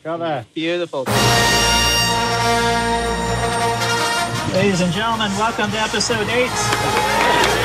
Got there. Beautiful. Ladies and gentlemen, welcome to episode 8.